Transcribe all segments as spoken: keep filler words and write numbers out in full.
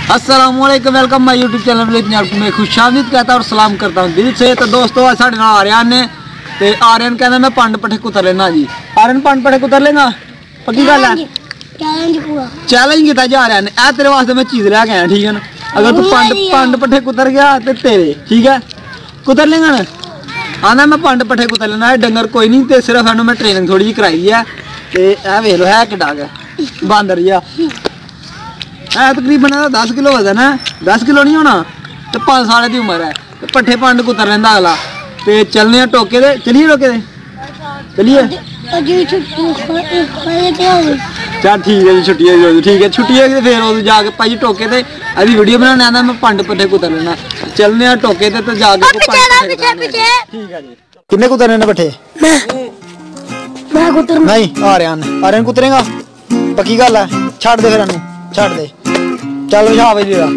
अस्सलामुअलैकुम, welcome my YouTube channel Punjab में खुशामदीद कहता और सलाम करता हूँ दिल से। तो दोस्तों आज साढ़े नाल आर्यन ने ते आर्यन कहना मैं पंड पट्ठे कुतर लेना जी। आर्यन पंड पट्ठे कुतर लेगा, पक्की गल है? चैलेंज किया जा रहा है, तेरे वास्ते मैं चीज लैके आया, ठीक है ना? अगर तू पंड पंड पट्ठे कुतर गया तो तेरे, ठीक है? कुतर लेगा ना? आना मैं पंड पट्ठे कुतर लेना है, डंगर कोई नहीं, तो सिर्फ इन्होंने मैं ट्रेनिंग थोड़ी जी कराई है। तो वेख लो है किड्डा गया बांदर जा है, तकरीबन दस किलो वजन है, दस किलो नहीं होना, तो पाँच साल की उम्र है। तो पट्ठे पंड कुतर लेंदा अगला। तो चलने टोके दे, चलिए टोके दे, चलिए चल ठीक है जी, छुट्टी है, ठीक है छुट्टी है। फिर उदो जाके भाई टोके ते अभी वीडियो बनाने आना, मैं पंड पट्ठे कुतर लेना। चलने टोके ते तो जाके ठीक है जी। किन्ने कुतरने ने पट्ठे? मैं कुतर नहीं, आर्यन आर्यन कुतरेगा, पक्की गल है? छड़ दे फिर इन्हू, छड़ दे, चल विछा भाई जीरा।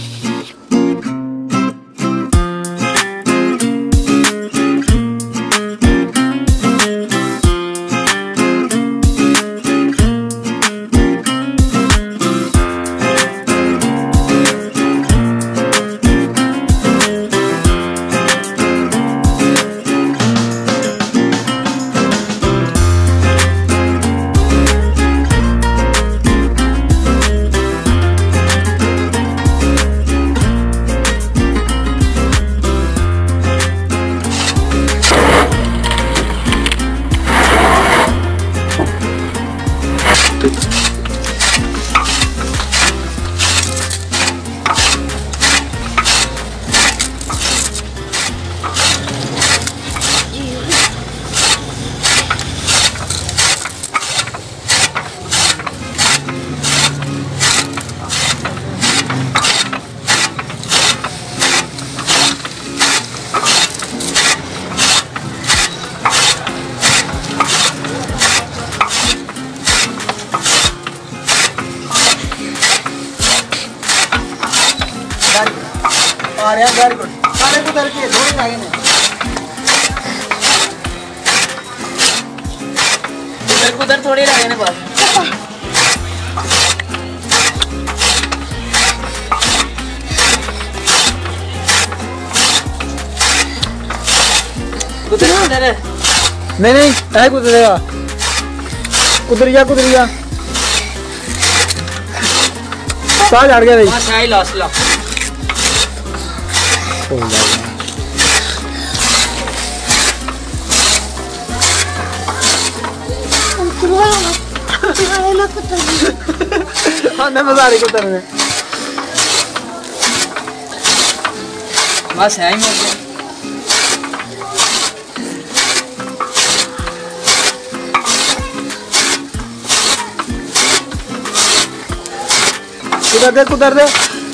आर्यन वेरी गुड, सारे कुतर के थोड़े लागे ने, कुतर कुतर थोड़े लागे ने बस। कुतर कुतर है नहीं नहीं है, कुतरेगा कुतरिया कुतरिया साल हट गया भाई, हां शाही लास्ट ला हो जाएगा। हाँ मैं मजा आ रही कुतरने, बस है ही मौके। कुतर दे कुतर दे,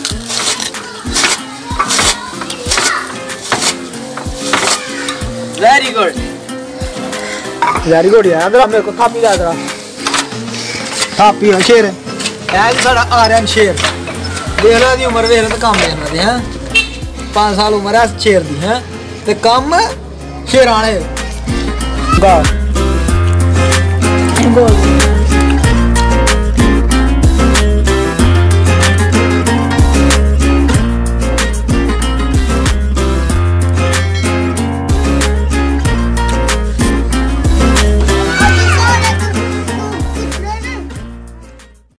वेरी गुड वेरी गुड यार। मेरे को थापी ला जरा, थापी है शेर है जी साडा आर्यन शेर। देख लो दी उम्र, देख लो तो काम देखना दे हैं, पाँच साल उम्र है शेर दी है, ते काम शेराने।